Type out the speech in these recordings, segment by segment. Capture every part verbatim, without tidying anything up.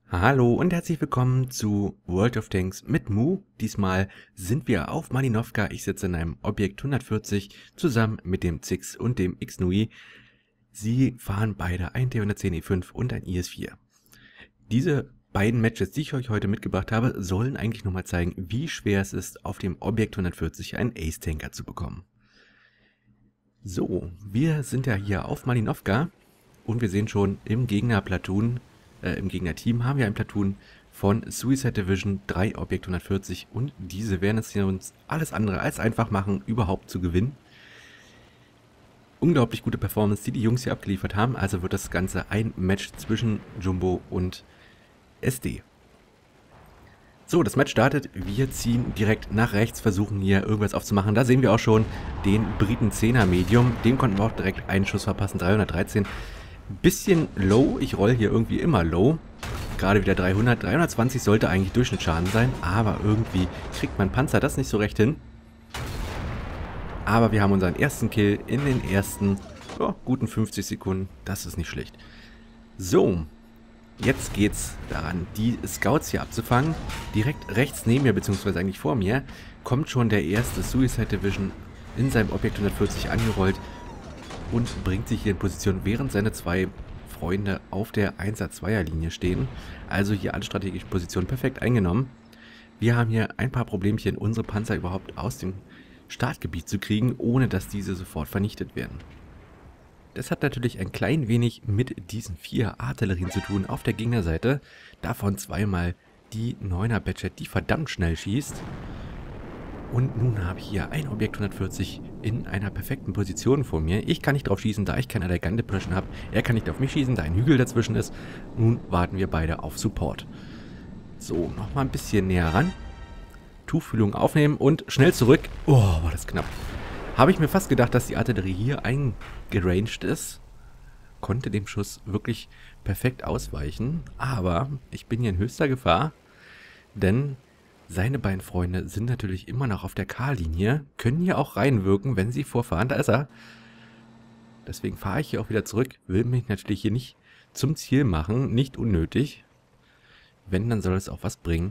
Hallo und herzlich willkommen zu World of Tanks mit Mu. Diesmal sind wir auf Malinovka. Ich sitze in einem Objekt hundertvierzig zusammen mit dem Zix und dem X-Nui. Sie fahren beide ein T hundertzehn E fünf und ein I S vier. Diese beiden Matches, die ich euch heute mitgebracht habe, sollen eigentlich nochmal zeigen, wie schwer es ist, auf dem Objekt hundertvierzig einen Ace-Tanker zu bekommen. So, wir sind ja hier auf Malinovka und wir sehen schon im Gegner-Platoon, Äh, im Gegnerteam haben wir ein Platoon von Suicide Division, drei Objekt hundertvierzig und diese werden es hier uns alles andere als einfach machen, überhaupt zu gewinnen. Unglaublich gute Performance, die die Jungs hier abgeliefert haben, also wird das Ganze ein Match zwischen Jumbo und S D. So, das Match startet, wir ziehen direkt nach rechts, versuchen hier irgendwas aufzumachen. Da sehen wir auch schon den Briten zehner Medium, dem konnten wir auch direkt einen Schuss verpassen, dreihundertdreizehn. Bisschen low, ich roll hier irgendwie immer low. Gerade wieder dreihundert, dreihundertzwanzig sollte eigentlich Durchschnittsschaden sein, aber irgendwie kriegt mein Panzer das nicht so recht hin. Aber wir haben unseren ersten Kill in den ersten oh, guten fünfzig Sekunden, das ist nicht schlecht. So, jetzt geht's daran, die Scouts hier abzufangen. Direkt rechts neben mir, beziehungsweise eigentlich vor mir, kommt schon der erste Suicide Division in seinem Objekt hundertvierzig angerollt und bringt sich hier in Position, während seine zwei Freunde auf der Einser-Zweier-Linie stehen. Also hier alle strategischen Positionen perfekt eingenommen. Wir haben hier ein paar Problemchen, unsere Panzer überhaupt aus dem Startgebiet zu kriegen, ohne dass diese sofort vernichtet werden. Das hat natürlich ein klein wenig mit diesen vier Artillerien zu tun auf der Gegnerseite. Davon zweimal die neuner Batchet, die verdammt schnell schießt. Und nun habe ich hier ein Objekt hundertvierzig in einer perfekten Position vor mir. Ich kann nicht drauf schießen, da ich keine Gun Depression habe. Er kann nicht auf mich schießen, da ein Hügel dazwischen ist. Nun warten wir beide auf Support. So, nochmal ein bisschen näher ran. Tuchfühlung aufnehmen und schnell zurück. Oh, war das knapp. Habe ich mir fast gedacht, dass die Artillerie hier eingeranged ist. Konnte dem Schuss wirklich perfekt ausweichen. Aber ich bin hier in höchster Gefahr, denn seine beiden Freunde sind natürlich immer noch auf der K-Linie, können hier auch reinwirken, wenn sie vorfahren. Da ist er. Deswegen fahre ich hier auch wieder zurück. Will mich natürlich hier nicht zum Ziel machen, nicht unnötig. Wenn, dann soll es auch was bringen.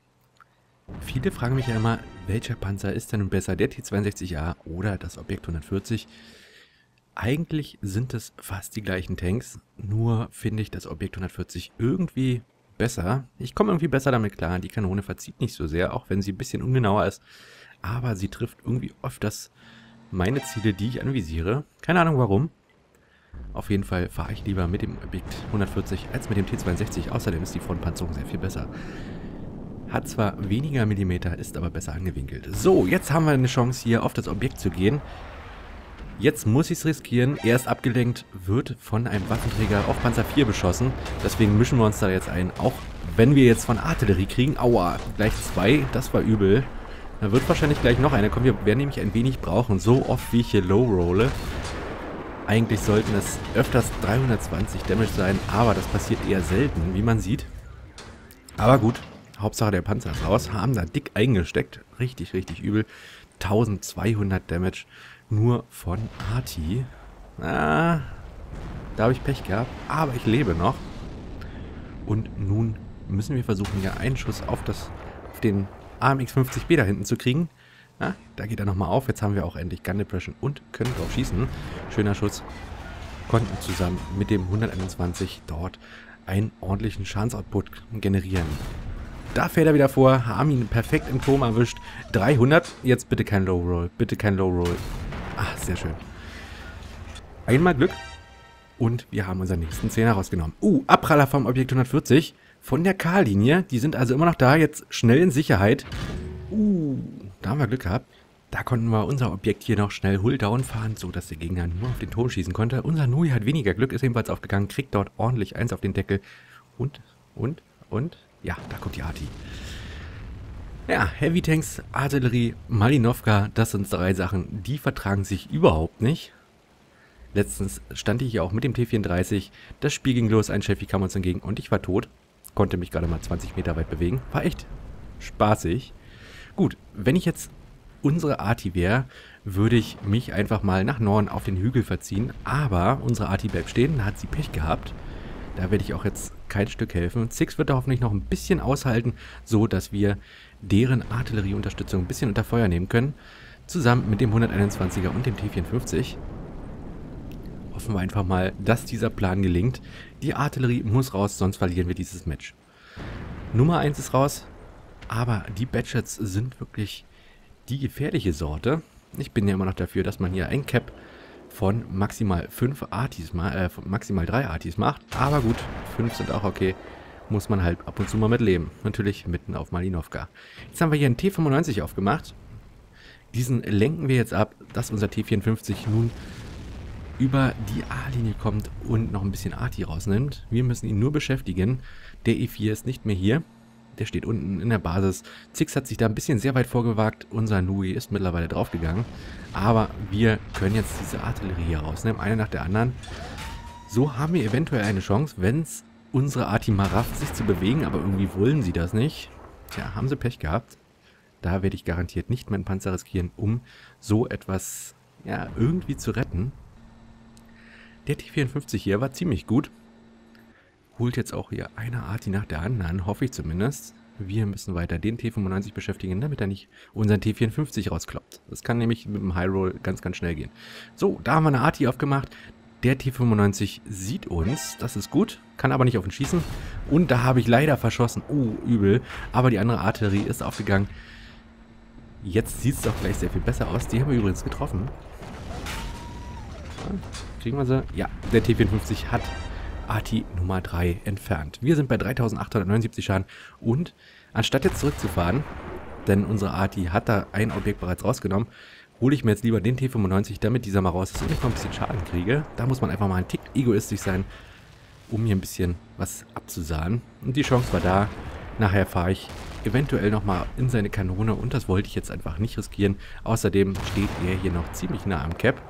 Viele fragen mich ja immer, welcher Panzer ist denn nun besser, der T zweiundsechzig A oder das Objekt hundertvierzig? Eigentlich sind es fast die gleichen Tanks, nur finde ich das Objekt hundertvierzig irgendwie besser. Ich komme irgendwie besser damit klar. Die Kanone verzieht nicht so sehr, auch wenn sie ein bisschen ungenauer ist. Aber sie trifft irgendwie öfters meine Ziele, die ich anvisiere. Keine Ahnung warum. Auf jeden Fall fahre ich lieber mit dem Objekt hundertvierzig als mit dem T zweiundsechzig. Außerdem ist die Frontpanzerung sehr viel besser. Hat zwar weniger Millimeter, ist aber besser angewinkelt. So, jetzt haben wir eine Chance hier auf das Objekt zu gehen. Jetzt muss ich es riskieren. Er ist abgelenkt, wird von einem Waffenträger auf Panzer vier beschossen. Deswegen mischen wir uns da jetzt ein. Auch wenn wir jetzt von Artillerie kriegen. Aua, gleich zwei. Das war übel. Da wird wahrscheinlich gleich noch einer kommen. Wir werden nämlich ein wenig brauchen. So oft wie ich hier low rolle. Eigentlich sollten es öfters dreihundertzwanzig Damage sein. Aber das passiert eher selten, wie man sieht. Aber gut. Hauptsache der Panzer ist raus. Haben da dick eingesteckt. Richtig, richtig übel. eintausendzweihundert Damage. Nur von Arti. Ah, da habe ich Pech gehabt. Aber ich lebe noch. Und nun müssen wir versuchen, hier einen Schuss auf, das, auf den A M X fünfzig B da hinten zu kriegen. Ah, da geht er nochmal auf. Jetzt haben wir auch endlich Gun Depression und können drauf schießen. Schöner Schuss. Konnten zusammen mit dem hunderteinundzwanzig dort einen ordentlichen Schadensoutput generieren. Da fährt er wieder vor. Haben ihn perfekt im Turm erwischt. dreihundert. Jetzt bitte kein Low Roll. Bitte kein Low Roll. Ah, sehr schön. Einmal Glück. Und wir haben unseren nächsten Zehner rausgenommen. Uh, Abpraller vom Objekt hundertvierzig. Von der K-Linie. Die sind also immer noch da. Jetzt schnell in Sicherheit. Uh, da haben wir Glück gehabt. Da konnten wir unser Objekt hier noch schnell Hull-Down fahren, so dass der Gegner nur auf den Turm schießen konnte. Unser Nui hat weniger Glück, ist ebenfalls aufgegangen. Kriegt dort ordentlich eins auf den Deckel. Und, und, und. Ja, da kommt die Arti. Ja, Heavy Tanks, Artillerie, Malinovka, das sind drei Sachen, die vertragen sich überhaupt nicht. Letztens stand ich hier auch mit dem T vierunddreißig, das Spiel ging los, ein Chefy kam uns entgegen und ich war tot. Konnte mich gerade mal zwanzig Meter weit bewegen, war echt spaßig. Gut, wenn ich jetzt unsere Arti wäre, würde ich mich einfach mal nach Norden auf den Hügel verziehen, aber unsere Arti bleibt stehen, da hat sie Pech gehabt. Da werde ich auch jetzt kein Stück helfen. Six wird da hoffentlich noch ein bisschen aushalten, so dass wir deren Artillerieunterstützung ein bisschen unter Feuer nehmen können. Zusammen mit dem hunderteinundzwanziger und dem T vierundfünfzig. Hoffen wir einfach mal, dass dieser Plan gelingt. Die Artillerie muss raus, sonst verlieren wir dieses Match. Nummer eins ist raus, aber die Batchets sind wirklich die gefährliche Sorte. Ich bin ja immer noch dafür, dass man hier ein Cap von maximal fünf Artis, äh, von maximal drei Artis macht. Aber gut, fünf sind auch okay. Muss man halt ab und zu mal mit leben. Natürlich mitten auf Malinovka. Jetzt haben wir hier einen T fünfundneunzig aufgemacht. Diesen lenken wir jetzt ab, dass unser T vierundfünfzig nun über die A-Linie kommt und noch ein bisschen Arti rausnimmt. Wir müssen ihn nur beschäftigen. Der E vier ist nicht mehr hier. Der steht unten in der Basis. Six hat sich da ein bisschen sehr weit vorgewagt. Unser Nui ist mittlerweile draufgegangen. Aber wir können jetzt diese Artillerie hier rausnehmen. Eine nach der anderen. So haben wir eventuell eine Chance, wenn es unsere Arti mal rafft, sich zu bewegen. Aber irgendwie wollen sie das nicht. Tja, haben sie Pech gehabt. Da werde ich garantiert nicht meinen Panzer riskieren, um so etwas ja, irgendwie zu retten. Der T vierundfünfzig hier war ziemlich gut. Holt jetzt auch hier eine Arti nach der anderen, hoffe ich zumindest. Wir müssen weiter den T fünfundneunzig beschäftigen, damit er nicht unseren T vierundfünfzig rauskloppt. Das kann nämlich mit dem High Roll ganz, ganz schnell gehen. So, da haben wir eine Arti aufgemacht. Der T fünfundneunzig sieht uns, das ist gut, kann aber nicht auf ihn schießen. Und da habe ich leider verschossen. Oh, übel. Aber die andere Artillerie ist aufgegangen. Jetzt sieht es doch gleich sehr viel besser aus. Die haben wir übrigens getroffen. Kriegen wir sie? Ja, der T vierundfünfzig hat Arti Nummer drei entfernt. Wir sind bei dreitausendachthundertneunundsiebzig Schaden und anstatt jetzt zurückzufahren, denn unsere Arti hat da ein Objekt bereits rausgenommen, hole ich mir jetzt lieber den T fünfundneunzig, damit dieser mal raus ist und ich mal ein bisschen Schaden kriege. Da muss man einfach mal ein Tick egoistisch sein, um hier ein bisschen was abzusahen. Und die Chance war da. Nachher fahre ich eventuell nochmal in seine Kanone und das wollte ich jetzt einfach nicht riskieren. Außerdem steht er hier noch ziemlich nah am Cap.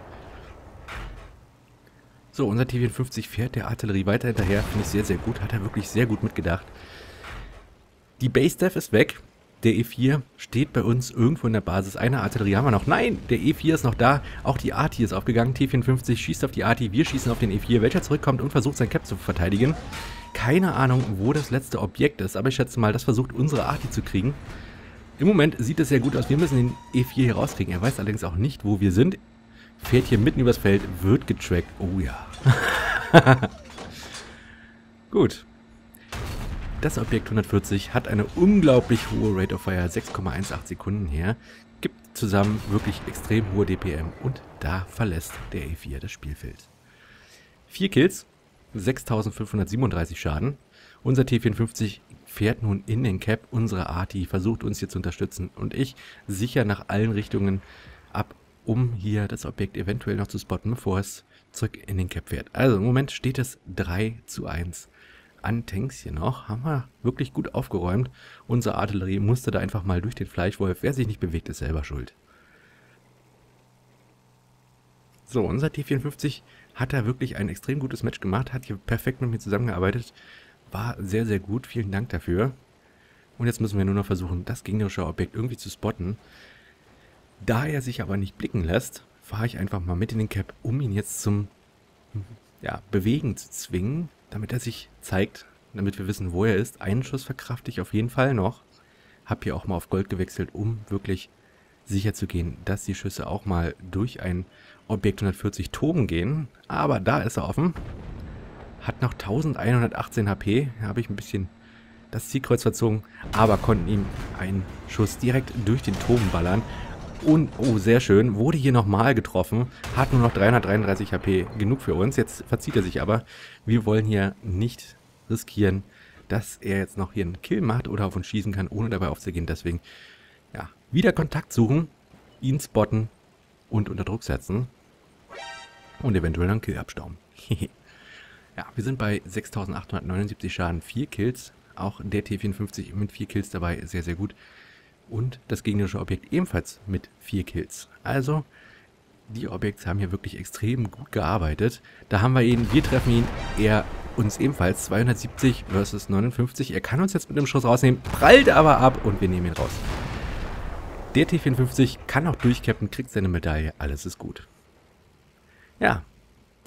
So, unser T vierundfünfzig fährt der Artillerie weiter hinterher. Finde ich sehr, sehr gut. Hat er wirklich sehr gut mitgedacht. Die Base Def ist weg. Der E vier steht bei uns irgendwo in der Basis. Eine Artillerie haben wir noch. Nein, der E vier ist noch da. Auch die Arti ist aufgegangen. T vierundfünfzig schießt auf die Arti. Wir schießen auf den E vier, welcher zurückkommt und versucht sein Cap zu verteidigen. Keine Ahnung, wo das letzte Objekt ist. Aber ich schätze mal, das versucht unsere Arti zu kriegen. Im Moment sieht es sehr gut aus. Wir müssen den E vier hier rauskriegen. Er weiß allerdings auch nicht, wo wir sind. Fährt hier mitten übers Feld, wird getrackt. Oh ja. Gut. Das Objekt hundertvierzig hat eine unglaublich hohe Rate of Fire, sechs Komma achtzehn Sekunden her. Gibt zusammen wirklich extrem hohe D P M und da verlässt der E vier das Spielfeld. Vier Kills, sechstausendfünfhundertsiebenunddreißig Schaden. Unser T vierundfünfzig fährt nun in den Cap. Unsere Arti versucht uns hier zu unterstützen und ich sicher nach allen Richtungen ab, um hier das Objekt eventuell noch zu spotten, bevor es zurück in den Cap fährt. Also im Moment steht es drei zu eins an Tanks hier noch. Haben wir wirklich gut aufgeräumt. Unsere Artillerie musste da einfach mal durch den Fleischwolf. Wer sich nicht bewegt, ist selber schuld. So, unser T vierundfünfzig hat da wirklich ein extrem gutes Match gemacht. Hat hier perfekt mit mir zusammengearbeitet. War sehr, sehr gut. Vielen Dank dafür. Und jetzt müssen wir nur noch versuchen, das gegnerische Objekt irgendwie zu spotten. Da er sich aber nicht blicken lässt, fahre ich einfach mal mit in den Cap, um ihn jetzt zum ja, Bewegen zu zwingen, damit er sich zeigt, damit wir wissen, wo er ist. Einen Schuss verkrafte ich auf jeden Fall noch. Habe hier auch mal auf Gold gewechselt, um wirklich sicher zu gehen, dass die Schüsse auch mal durch ein Objekt hundertvierzig toben gehen. Aber da ist er offen. Hat noch elfhundertachtzehn H P. Da habe ich ein bisschen das Zielkreuz verzogen, aber konnten ihm einen Schuss direkt durch den Toben ballern. Und, oh, sehr schön, wurde hier nochmal getroffen, hat nur noch dreihundertdreiunddreißig H P, genug für uns. Jetzt verzieht er sich aber. Wir wollen hier nicht riskieren, dass er jetzt noch hier einen Kill macht oder auf uns schießen kann, ohne dabei aufzugehen. Deswegen, ja, wieder Kontakt suchen, ihn spotten und unter Druck setzen und eventuell einen Kill abstauben. Ja, wir sind bei sechstausendachthundertneunundsiebzig Schaden, vier Kills. Auch der T vierundfünfzig mit vier Kills dabei, sehr, sehr gut. Und das gegnerische Objekt ebenfalls mit vier Kills. Also, die Objekte haben hier wirklich extrem gut gearbeitet. Da haben wir ihn, wir treffen ihn, er uns ebenfalls. zweihundertsiebzig versus neunundfünfzig. Er kann uns jetzt mit einem Schuss rausnehmen, prallt aber ab und wir nehmen ihn raus. Der T vierundfünfzig kann auch durchcappen, kriegt seine Medaille, alles ist gut. Ja,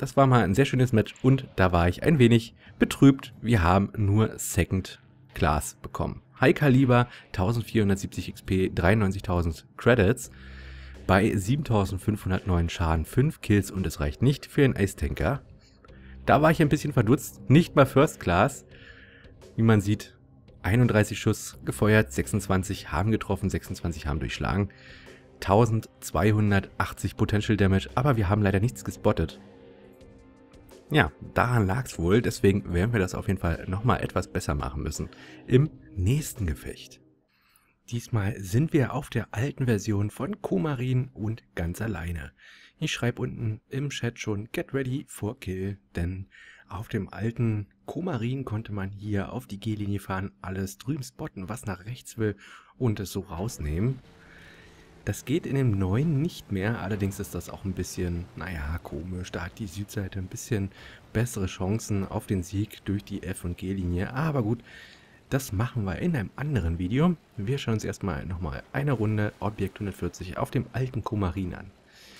das war mal ein sehr schönes Match und da war ich ein wenig betrübt. Wir haben nur Second Class bekommen. High Kaliber, eintausendvierhundertsiebzig X P, dreiundneunzigtausend Credits, bei siebentausendfünfhundertneun Schaden, fünf Kills und es reicht nicht für einen Eistanker. Da war ich ein bisschen verdutzt, nicht mal First Class. Wie man sieht, einunddreißig Schuss gefeuert, sechsundzwanzig haben getroffen, sechsundzwanzig haben durchschlagen. eintausendzweihundertachtzig Potential Damage, aber wir haben leider nichts gespottet. Ja, daran lag es wohl, deswegen werden wir das auf jeden Fall nochmal etwas besser machen müssen im nächsten Gefecht. Diesmal sind wir auf der alten Version von Komarin und ganz alleine. Ich schreibe unten im Chat schon Get Ready for Kill, denn auf dem alten Komarin konnte man hier auf die G-Linie fahren, alles drüben spotten, was nach rechts will und es so rausnehmen. Das geht in dem neuen nicht mehr, allerdings ist das auch ein bisschen, naja, komisch. Da hat die Südseite ein bisschen bessere Chancen auf den Sieg durch die F- und G-Linie. Aber gut, das machen wir in einem anderen Video. Wir schauen uns erstmal nochmal eine Runde Objekt hundertvierzig auf dem alten Komarin an.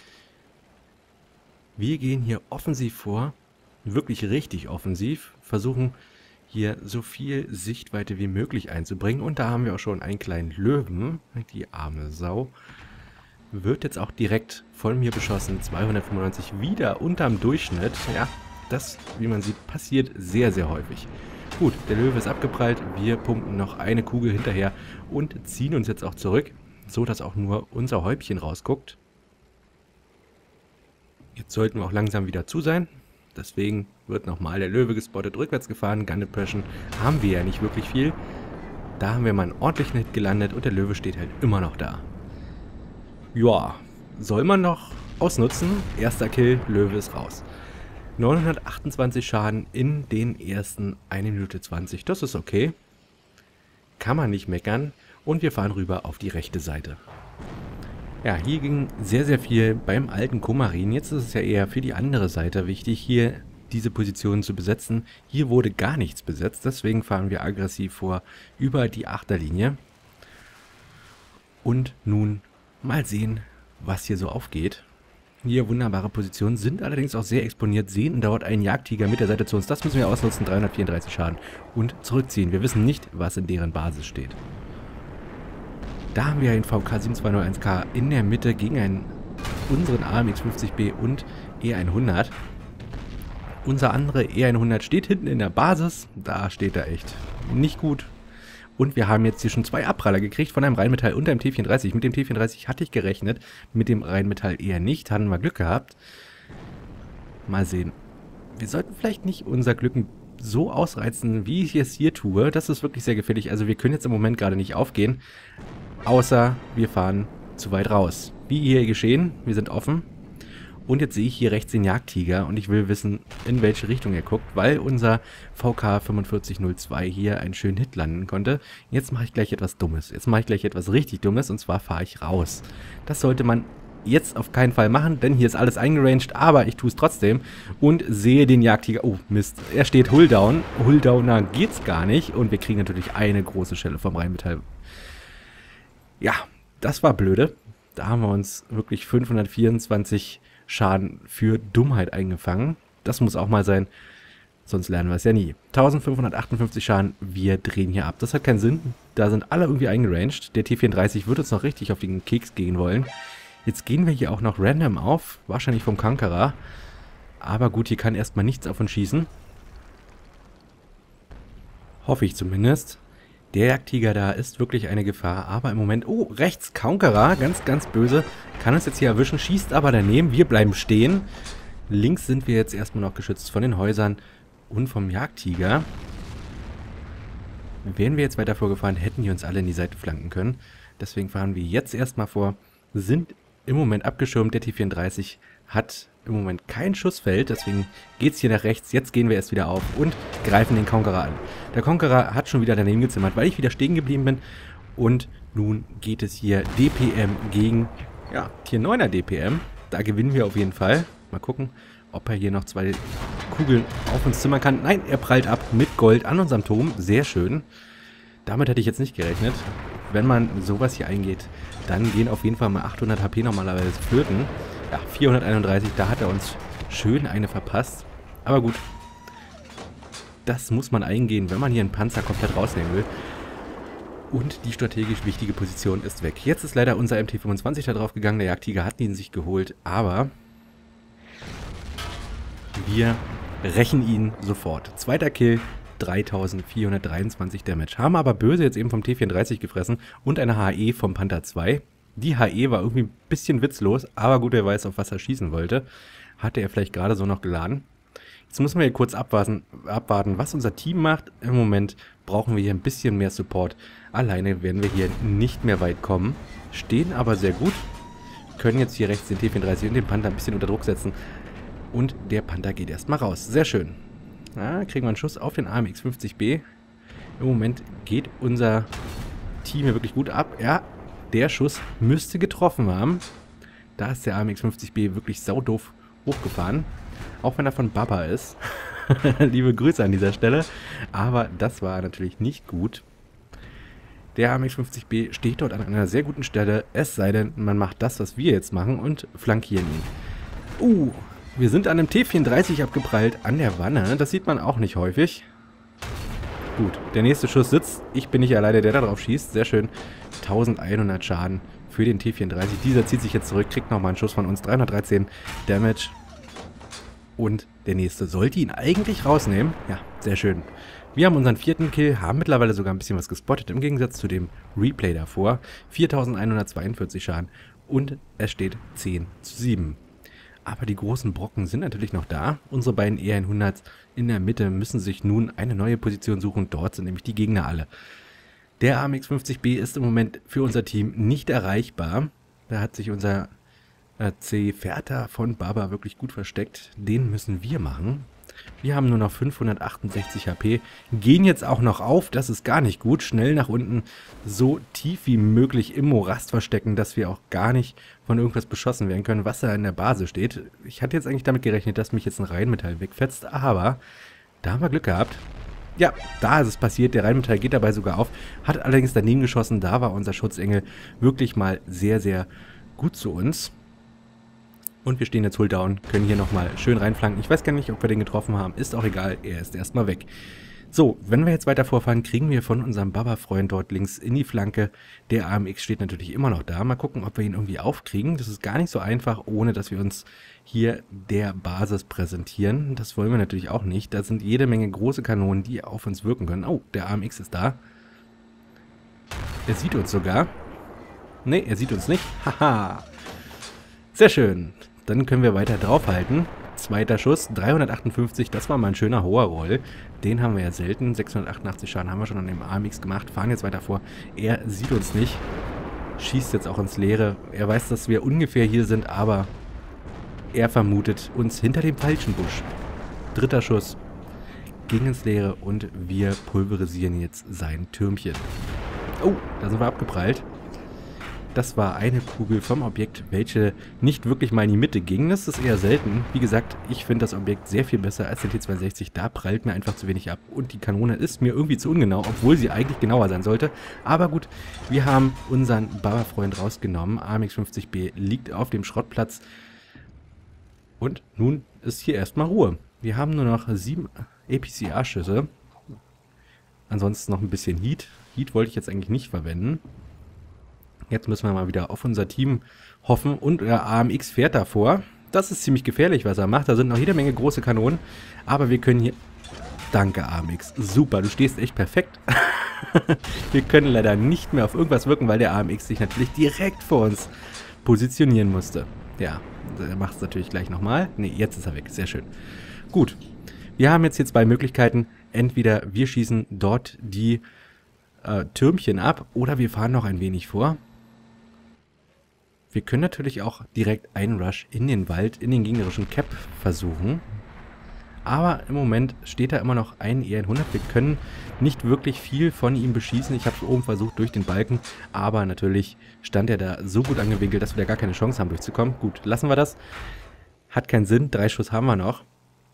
Wir gehen hier offensiv vor, wirklich richtig offensiv, versuchen hier so viel Sichtweite wie möglich einzubringen. Und da haben wir auch schon einen kleinen Löwen, die arme Sau. Wird jetzt auch direkt von mir beschossen, zweihundertfünfundneunzig, wieder unterm Durchschnitt. Ja, das, wie man sieht, passiert sehr, sehr häufig. Gut, der Löwe ist abgeprallt, wir pumpen noch eine Kugel hinterher und ziehen uns jetzt auch zurück, so dass auch nur unser Häubchen rausguckt. Jetzt sollten wir auch langsam wieder zu sein. Deswegen wird nochmal der Löwe gespottet, rückwärts gefahren, Gun Depression haben wir ja nicht wirklich viel. Da haben wir mal einen ordentlichen Hit gelandet und der Löwe steht halt immer noch da. Ja, soll man noch ausnutzen. Erster Kill, Löwe ist raus. neunhundertachtundzwanzig Schaden in den ersten eine Minute zwanzig, das ist okay. Kann man nicht meckern und wir fahren rüber auf die rechte Seite. Ja, hier ging sehr, sehr viel beim alten Komarin. Jetzt ist es ja eher für die andere Seite wichtig, hier diese Position zu besetzen. Hier wurde gar nichts besetzt, deswegen fahren wir aggressiv vor über die Achterlinie. Und nun mal sehen, was hier so aufgeht. Hier wunderbare Positionen, sind allerdings auch sehr exponiert. Sehen dort einen Jagdtiger mit der Seite zu uns. Das müssen wir ausnutzen, dreihundertvierunddreißig Schaden und zurückziehen. Wir wissen nicht, was in deren Basis steht. Da haben wir einen V K sieben zwei null eins K in der Mitte gegen einen, unseren A M X fünfzig B und E hundert. Unser andere E hundert steht hinten in der Basis. Da steht er echt nicht gut. Und wir haben jetzt hier schon zwei Abpraller gekriegt von einem Rheinmetall und einem T vierunddreißig. Mit dem T vierunddreißig hatte ich gerechnet, mit dem Rheinmetall eher nicht. Hatten wir Glück gehabt. Mal sehen. Wir sollten vielleicht nicht unser Glück so ausreizen, wie ich es hier tue. Das ist wirklich sehr gefährlich. Also wir können jetzt im Moment gerade nicht aufgehen. Außer wir fahren zu weit raus. Wie hier geschehen, wir sind offen. Und jetzt sehe ich hier rechts den Jagdtiger und ich will wissen, in welche Richtung er guckt, weil unser V K fünfundvierzig null zwei hier einen schönen Hit landen konnte. Jetzt mache ich gleich etwas Dummes. Jetzt mache ich gleich etwas richtig Dummes und zwar fahre ich raus. Das sollte man jetzt auf keinen Fall machen, denn hier ist alles eingeranged, aber ich tue es trotzdem und sehe den Jagdtiger. Oh, Mist. Er steht Hulldown. Hulldowner geht's gar nicht und wir kriegen natürlich eine große Schelle vom Rheinmetall. Ja, das war blöde. Da haben wir uns wirklich fünfhundertvierundzwanzig Schaden für Dummheit eingefangen. Das muss auch mal sein, sonst lernen wir es ja nie. eintausendfünfhundertachtundfünfzig Schaden, wir drehen hier ab. Das hat keinen Sinn. Da sind alle irgendwie eingeranged. Der T vierunddreißig wird uns noch richtig auf den Keks gehen wollen. Jetzt gehen wir hier auch noch random auf. Wahrscheinlich vom Kankerer. Aber gut, hier kann erstmal nichts auf uns schießen. Hoffe ich zumindest. Der Jagdtiger da ist wirklich eine Gefahr, aber im Moment... Oh, rechts Kankerer, ganz, ganz böse. Kann uns jetzt hier erwischen, schießt aber daneben. Wir bleiben stehen. Links sind wir jetzt erstmal noch geschützt von den Häusern und vom Jagdtiger. Wären wir jetzt weiter vorgefahren, hätten die uns alle in die Seite flanken können. Deswegen fahren wir jetzt erstmal vor. Sind im Moment abgeschirmt. Der T vierunddreißig hat im Moment kein Schussfeld, deswegen geht es hier nach rechts. Jetzt gehen wir erst wieder auf und greifen den Conqueror an. Der Conqueror hat schon wieder daneben gezimmert, weil ich wieder stehen geblieben bin. Und nun geht es hier D P M gegen ja, Tier neuner D P M. Da gewinnen wir auf jeden Fall. Mal gucken, ob er hier noch zwei Kugeln auf uns zimmern kann. Nein, er prallt ab mit Gold an unserem Turm. Sehr schön. Damit hätte ich jetzt nicht gerechnet. Wenn man sowas hier eingeht, dann gehen auf jeden Fall mal achthundert H P normalerweise flöten. Ja, vierhunderteinunddreißig, da hat er uns schön eine verpasst. Aber gut, das muss man eingehen, wenn man hier einen Panzer komplett rausnehmen will. Und die strategisch wichtige Position ist weg. Jetzt ist leider unser M T fünfundzwanzig da drauf gegangen. Der Jagdtiger hat ihn sich geholt, aber wir rächen ihn sofort. Zweiter Kill, dreitausendvierhundertdreiundzwanzig Damage. Haben aber böse jetzt eben vom T vierunddreißig gefressen und eine H E vom Panther zwei. Die H E war irgendwie ein bisschen witzlos, aber gut, wer weiß, auf was er schießen wollte. Hatte er vielleicht gerade so noch geladen. Jetzt müssen wir hier kurz abwarten, abwarten, was unser Team macht. Im Moment brauchen wir hier ein bisschen mehr Support. Alleine werden wir hier nicht mehr weit kommen. Stehen aber sehr gut. Können jetzt hier rechts den T vierunddreißig und den Panther ein bisschen unter Druck setzen. Und der Panther geht erstmal raus. Sehr schön. Ja, kriegen wir einen Schuss auf den A M X fünfzig B. Im Moment geht unser Team hier wirklich gut ab. Ja, der Schuss müsste getroffen haben. Da ist der A M X fünfzig B wirklich saudoof hochgefahren. Auch wenn er von Baba ist. Liebe Grüße an dieser Stelle. Aber das war natürlich nicht gut. Der A M X fünfzig B steht dort an einer sehr guten Stelle. Es sei denn, man macht das, was wir jetzt machen und flankieren ihn. Uh, wir sind an einem T vierunddreißig abgeprallt an der Wanne. Das sieht man auch nicht häufig. Gut, der nächste Schuss sitzt. Ich bin nicht alleine, der da drauf schießt. Sehr schön. eintausendeinhundert Schaden für den T vierunddreißig. Dieser zieht sich jetzt zurück, kriegt nochmal einen Schuss von uns. dreihundertdreizehn Damage. Und der nächste sollte ihn eigentlich rausnehmen. Ja, sehr schön. Wir haben unseren vierten Kill, haben mittlerweile sogar ein bisschen was gespottet, im Gegensatz zu dem Replay davor. viertausendeinhundertzweiundvierzig Schaden und es steht zehn zu sieben. Aber die großen Brocken sind natürlich noch da. Unsere beiden E hundert in der Mitte müssen sich nun eine neue Position suchen. Dort sind nämlich die Gegner alle. Der A M X fünfzig B ist im Moment für unser Team nicht erreichbar. Da hat sich unser C. Ferter von Baba wirklich gut versteckt. Den müssen wir machen. Wir haben nur noch fünfhundertachtundsechzig H P. Gehen jetzt auch noch auf. Das ist gar nicht gut. Schnell nach unten so tief wie möglich im Morast verstecken, dass wir auch gar nicht von irgendwas beschossen werden können, was da in der Basis steht. Ich hatte jetzt eigentlich damit gerechnet, dass mich jetzt ein Rheinmetall wegfetzt. Aber da haben wir Glück gehabt. Ja, da ist es passiert. Der Rheinmetall geht dabei sogar auf. Hat allerdings daneben geschossen. Da war unser Schutzengel wirklich mal sehr, sehr gut zu uns. Und wir stehen jetzt Hull down, können hier nochmal schön reinflanken. Ich weiß gar nicht, ob wir den getroffen haben. Ist auch egal, er ist erstmal weg. So, wenn wir jetzt weiter vorfahren, kriegen wir von unserem Baba-Freund dort links in die Flanke. Der A M X steht natürlich immer noch da. Mal gucken, ob wir ihn irgendwie aufkriegen. Das ist gar nicht so einfach, ohne dass wir uns hier der Basis präsentieren. Das wollen wir natürlich auch nicht. Da sind jede Menge große Kanonen, die auf uns wirken können. Oh, der A M X ist da. Er sieht uns sogar. Ne, er sieht uns nicht. Haha. Sehr schön. Dann können wir weiter draufhalten. Zweiter Schuss, dreihundertachtundfünfzig, das war mal ein schöner hoher Roll. Den haben wir ja selten. sechshundertachtundachtzig Schaden haben wir schon an dem A M X gemacht. Fahren jetzt weiter vor. Er sieht uns nicht. Schießt jetzt auch ins Leere. Er weiß, dass wir ungefähr hier sind, aber er vermutet uns hinter dem falschen Busch. Dritter Schuss. Ging ins Leere und wir pulverisieren jetzt sein Türmchen. Oh, da sind wir abgeprallt. Das war eine Kugel vom Objekt, welche nicht wirklich mal in die Mitte ging. Das ist eher selten. Wie gesagt, ich finde das Objekt sehr viel besser als den T zweiundsechzig. Da prallt mir einfach zu wenig ab. Und die Kanone ist mir irgendwie zu ungenau, obwohl sie eigentlich genauer sein sollte. Aber gut, wir haben unseren Baba-Freund rausgenommen. A M X fünfzig B liegt auf dem Schrottplatz. Und nun ist hier erstmal Ruhe. Wir haben nur noch sieben A P C A-Schüsse. Ansonsten noch ein bisschen Heat. Heat wollte ich jetzt eigentlich nicht verwenden. Jetzt müssen wir mal wieder auf unser Team hoffen. Und der A M X fährt davor. Das ist ziemlich gefährlich, was er macht. Da sind noch jede Menge große Kanonen. Aber wir können hier... Danke, A M X. Super, du stehst echt perfekt. Wir können leider nicht mehr auf irgendwas wirken, weil der A M X sich natürlich direkt vor uns positionieren musste. Ja, er macht es natürlich gleich nochmal. Ne, jetzt ist er weg. Sehr schön. Gut. Wir haben jetzt hier zwei Möglichkeiten. Entweder wir schießen dort die äh, Türmchen ab oder wir fahren noch ein wenig vor. Wir können natürlich auch direkt einen Rush in den Wald, in den gegnerischen Cap versuchen. Aber im Moment steht da immer noch ein E hundert. Wir können nicht wirklich viel von ihm beschießen. Ich habe es oben versucht durch den Balken. Aber natürlich stand er da so gut angewinkelt, dass wir da gar keine Chance haben durchzukommen. Gut, lassen wir das. Hat keinen Sinn. Drei Schuss haben wir noch.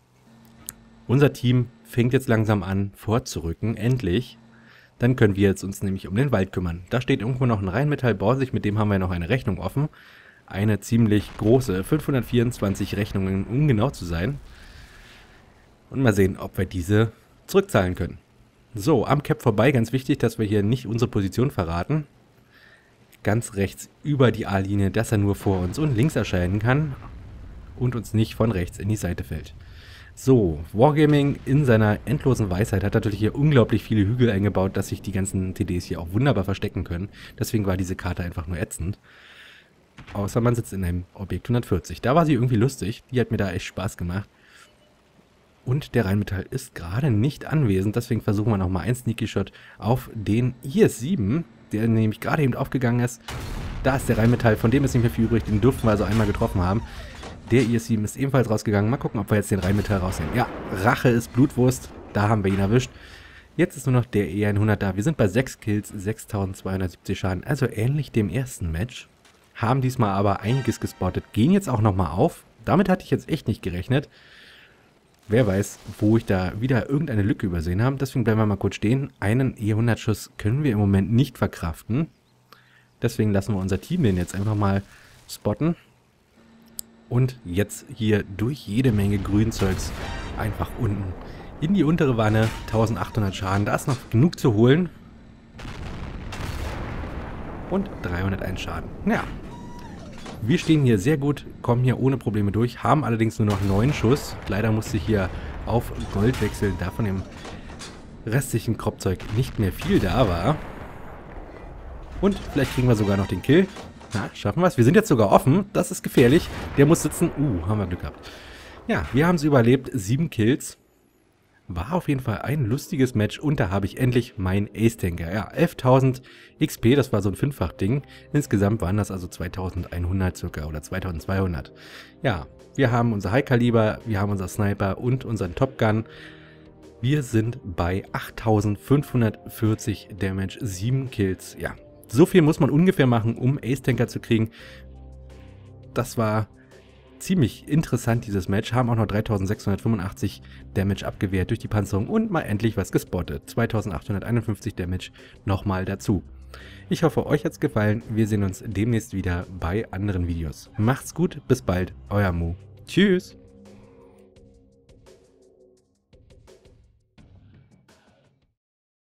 Unser Team fängt jetzt langsam an vorzurücken. Endlich. Dann können wir jetzt uns nämlich um den Wald kümmern. Da steht irgendwo noch ein Rheinmetall Borsig, mit dem haben wir noch eine Rechnung offen. eine ziemlich große, fünfhundertvierundzwanzig Rechnungen, um genau zu sein. Und mal sehen, ob wir diese zurückzahlen können. So, am Cap vorbei, ganz wichtig, dass wir hier nicht unsere Position verraten. Ganz rechts über die A-Linie, dass er nur vor uns und links erscheinen kann und uns nicht von rechts in die Seite fällt. So, Wargaming in seiner endlosen Weisheit hat natürlich hier unglaublich viele Hügel eingebaut, dass sich die ganzen T Ds hier auch wunderbar verstecken können. Deswegen war diese Karte einfach nur ätzend. Außer man sitzt in einem Objekt hundertvierzig. Da war sie irgendwie lustig, die hat mir da echt Spaß gemacht. Und der Rheinmetall ist gerade nicht anwesend, deswegen versuchen wir nochmal einen Sneaky Shot auf den I S sieben, der nämlich gerade eben aufgegangen ist. Da ist der Rheinmetall, von dem ist nicht mehr viel übrig, den durften wir also einmal getroffen haben. Der I S sieben ist ebenfalls rausgegangen. Mal gucken, ob wir jetzt den Rheinmetall rausnehmen. Ja, Rache ist Blutwurst, da haben wir ihn erwischt. Jetzt ist nur noch der E hundert da. Wir sind bei sechs Kills, sechstausendzweihundertsiebzig Schaden, also ähnlich dem ersten Match. Haben diesmal aber einiges gespottet, gehen jetzt auch nochmal auf. Damit hatte ich jetzt echt nicht gerechnet. Wer weiß, wo ich da wieder irgendeine Lücke übersehen habe. Deswegen bleiben wir mal kurz stehen. Einen E hundert Schuss können wir im Moment nicht verkraften. Deswegen lassen wir unser Team den jetzt einfach mal spotten. Und jetzt hier durch jede Menge Grünzeugs einfach unten in die untere Wanne. eintausendachthundert Schaden. Da ist noch genug zu holen. Und dreihunderteins Schaden. Ja. Wir stehen hier sehr gut, kommen hier ohne Probleme durch, haben allerdings nur noch neun Schuss. Leider musste ich hier auf Gold wechseln, da von dem restlichen Kropfzeug nicht mehr viel da war. Und vielleicht kriegen wir sogar noch den Kill. Na, schaffen wir es. Wir sind jetzt sogar offen, das ist gefährlich. Der muss sitzen. Uh, haben wir Glück gehabt. Ja, wir haben es überlebt, sieben Kills. War auf jeden Fall ein lustiges Match und da habe ich endlich meinen Ace-Tanker. Ja, elftausend X P, das war so ein Fünffach-Ding. Insgesamt waren das also zweitausendeinhundert circa oder zweitausendzweihundert. Ja, wir haben unser High-Kaliber, wir haben unser Sniper und unseren Top Gun. Wir sind bei achttausendfünfhundertvierzig Damage, sieben Kills. Ja, so viel muss man ungefähr machen, um Ace-Tanker zu kriegen. Das war ziemlich interessant, dieses Match. Haben auch noch dreitausendsechshundertfünfundachtzig Damage abgewehrt durch die Panzerung und mal endlich was gespottet. zweitausendachthunderteinundfünfzig Damage nochmal dazu. Ich hoffe, euch hat es gefallen. Wir sehen uns demnächst wieder bei anderen Videos. Macht's gut, bis bald, euer Mo. Tschüss!